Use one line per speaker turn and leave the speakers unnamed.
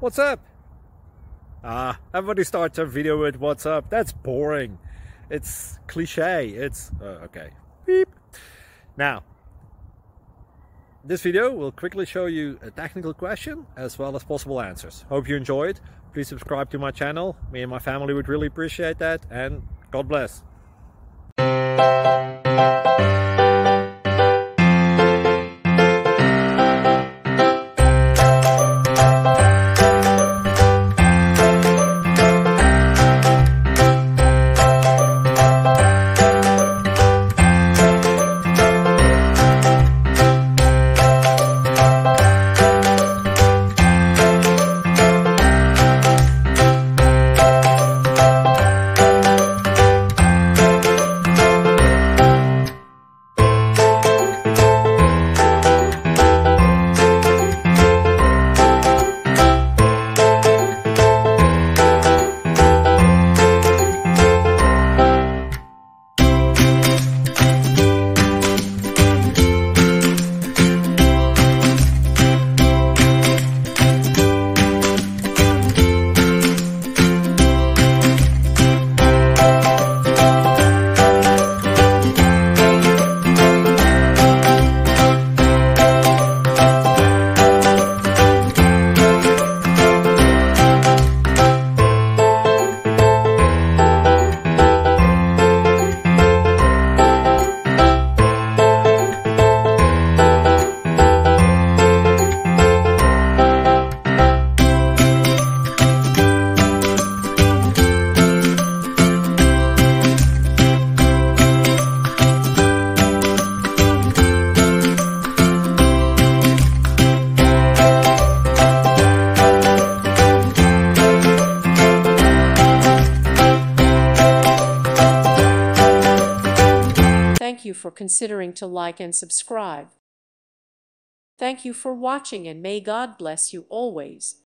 What's up? Everybody starts a video with what's up. That's boring. It's cliche. It's okay. Beep. Now, this video will quickly show you a technical question as well as possible answers. Hope you enjoyed. Please subscribe to my channel. Me and my family would really appreciate that, and God bless.
Thank you for considering to like and subscribe. Thank you for watching, and may God bless you always.